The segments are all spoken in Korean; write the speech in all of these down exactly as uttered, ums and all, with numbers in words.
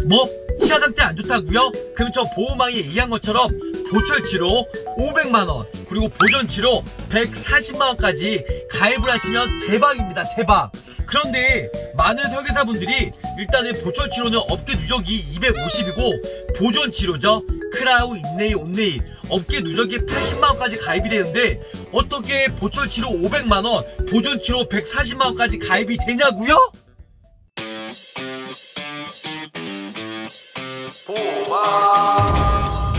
뭐 치아 상태 안 좋다고요? 그럼 저 보호망이 얘기한 것처럼 보철치료 오백만 원 그리고 보존치료 백사십만 원까지 가입을 하시면 대박입니다. 대박. 그런데 많은 설계사분들이 일단은 보철치료는 업계 누적이 이백오십이고 보존치료죠, 크라운, 인네이, 온네이 업계 누적이 팔십만 원까지 가입이 되는데 어떻게 보철치료 오백만 원 보존치료 백사십만 원까지 가입이 되냐고요? 보호망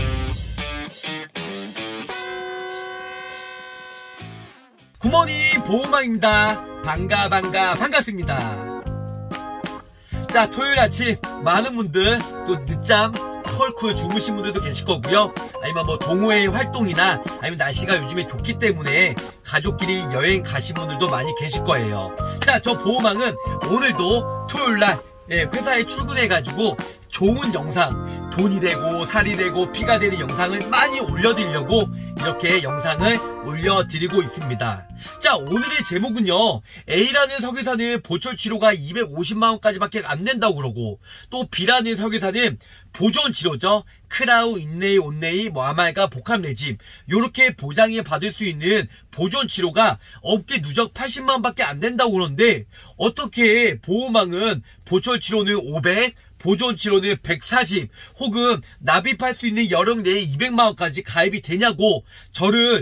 굿모닝, 보호망입니다. 반가 반가 반갑습니다. 자, 토요일 아침 많은 분들 또 늦잠 컬쿨 주무신 분들도 계실 거고요. 아니면 뭐 동호회 활동이나 아니면 날씨가 요즘에 좋기 때문에 가족끼리 여행 가신 분들도 많이 계실 거예요. 자, 저 보호망은 오늘도 토요일날 예, 회사에 출근해가지고 좋은 영상, 돈이 되고 살이 되고 피가 되는 영상을 많이 올려드리려고 이렇게 영상을 올려드리고 있습니다. 자, 오늘의 제목은요, A라는 설계사는 보철치료가 이백오십만 원까지밖에 안 된다고 그러고, 또 B라는 설계사는 보존치료죠, 크라운, 인네이, 온네이, 뭐 아말감, 복합 레짐 요렇게 보장해 받을 수 있는 보존치료가 업계 누적 팔십만 원밖에 안 된다고 그러는데 어떻게 보호망은 보철치료는 오백, 보존치료는 백사십 혹은 납입할 수 있는 여력 내에 이백만 원까지 가입이 되냐고 저를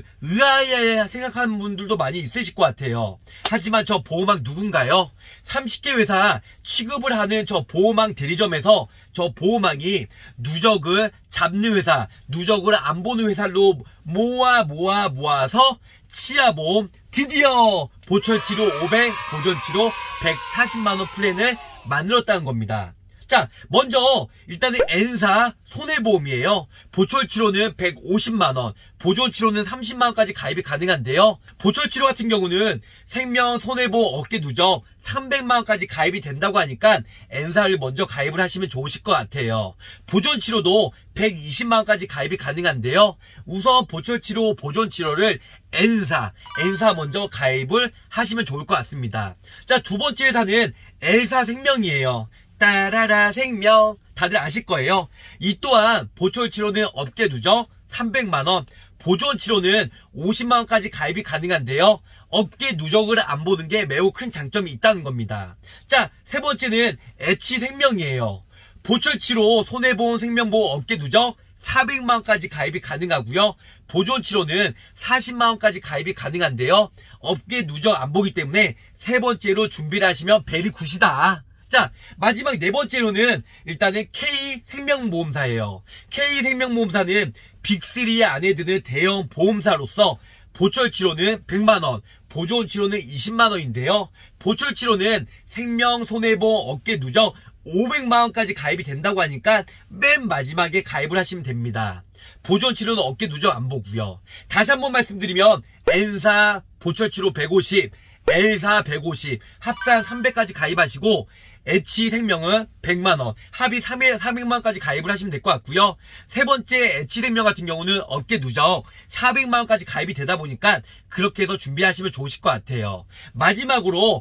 의아해 생각하는 분들도 많이 있으실 것 같아요. 하지만 저 보호망 누군가요? 삼십 개 회사 취급을 하는 저 보호망 대리점에서 저 보호망이 누적을 잡는 회사, 누적을 안 보는 회사로 모아 모아 모아서 치아보험 드디어 보철치료 오백, 보존치료 백사십만 원 플랜을 만들었다는 겁니다. 자, 먼저 일단은 N사 손해보험이에요. 보철치료는 백오십만 원, 보존치료는 삼십만 원까지 가입이 가능한데요. 보철치료 같은 경우는 생명, 손해보험, 어깨 누적 삼백만 원까지 가입이 된다고 하니까 N사를 먼저 가입을 하시면 좋으실 것 같아요. 보존치료도 백이십만 원까지 가입이 가능한데요. 우선 보철치료, 보존치료를 N사, N사 먼저 가입을 하시면 좋을 것 같습니다. 자, 두 번째 회사는 L사 생명이에요. 따라라 생명, 다들 아실 거예요. 이 또한 보철치료는 업계 누적 삼백만 원, 보존치료는 오십만 원까지 가입이 가능한데요. 업계 누적을 안 보는 게 매우 큰 장점이 있다는 겁니다. 자, 세 번째는 H생명이에요. 보철치료, 손해보험, 생명보험, 업계 누적 사백만 원까지 가입이 가능하고요. 보존치료는 사십만 원까지 가입이 가능한데요. 업계 누적 안 보기 때문에 세 번째로 준비를 하시면 베리 굿이다. 자, 마지막 네 번째로는 일단은 K생명보험사예요. K생명보험사는 빅쓰리 안에 드는 대형 보험사로서 보철치료는 백만 원, 보존치료는 이십만 원인데요. 보철치료는 생명, 손해보험, 어깨 누적 오백만 원까지 가입이 된다고 하니까 맨 마지막에 가입을 하시면 됩니다. 보존치료는 어깨 누적 안 보고요. 다시 한번 말씀드리면 N사 보철치료 백오십, L사 백오십, 합산 삼백까지 가입하시고 H생명은 백만 원, 합이 삼백만 원까지 가입을 하시면 될 것 같고요. 세 번째 H생명 같은 경우는 업계 누적 사백만 원까지 가입이 되다 보니까 그렇게 해서 준비하시면 좋으실 것 같아요. 마지막으로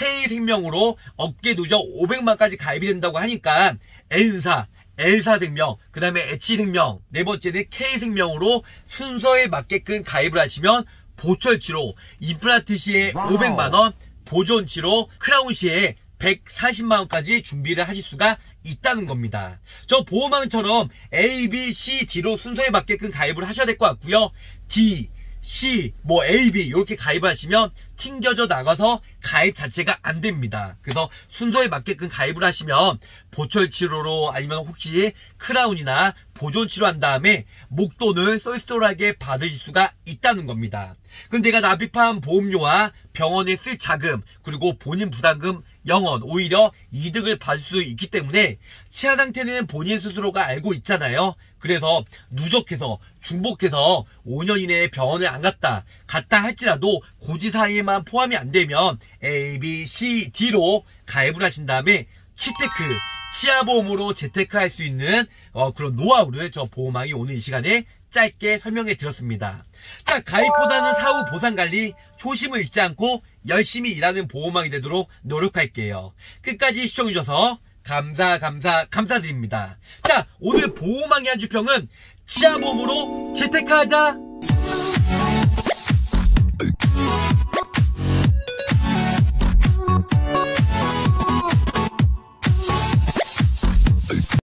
K생명으로 업계 누적 오백만 원까지 가입이 된다고 하니까 N사, L사생명, 그 다음에 H생명, 네 번째는 K생명으로 순서에 맞게끔 가입을 하시면 보철치료, 임플란트 시에 오백만 원, 보존치료, 크라운 시에 백사십만 원까지 준비를 하실 수가 있다는 겁니다. 저 보호망처럼 A, B, C, D로 순서에 맞게끔 가입을 하셔야 될 것 같고요. D, C, 뭐 A, B 이렇게 가입을 하시면 튕겨져 나가서 가입 자체가 안 됩니다. 그래서 순서에 맞게끔 가입을 하시면 보철치료로 아니면 혹시 크라운이나 보존치료 한 다음에 목돈을 쏠쏠하게 받으실 수가 있다는 겁니다. 그럼 내가 납입한 보험료와 병원에 쓸 자금 그리고 본인 부담금 영 원 오히려 이득을 받을 수 있기 때문에 치아 상태는 본인 스스로가 알고 있잖아요. 그래서 누적해서 중복해서 오 년 이내에 병원을 안 갔다 갔다 할지라도 고지사항에만 포함이 안 되면 A, B, C, D로 가입을 하신 다음에 치테크, 치아보험으로 재테크할 수 있는 어, 그런 노하우를 저 보호망이 오늘 이 시간에 짧게 설명해 드렸습니다. 자, 가입보다는 사후 보상관리, 초심을 잃지 않고 열심히 일하는 보호망이 되도록 노력할게요. 끝까지 시청해주셔서 감사 감사 감사드립니다. 자, 오늘 보호망이 한 주평은 치아보험으로 재테크하자.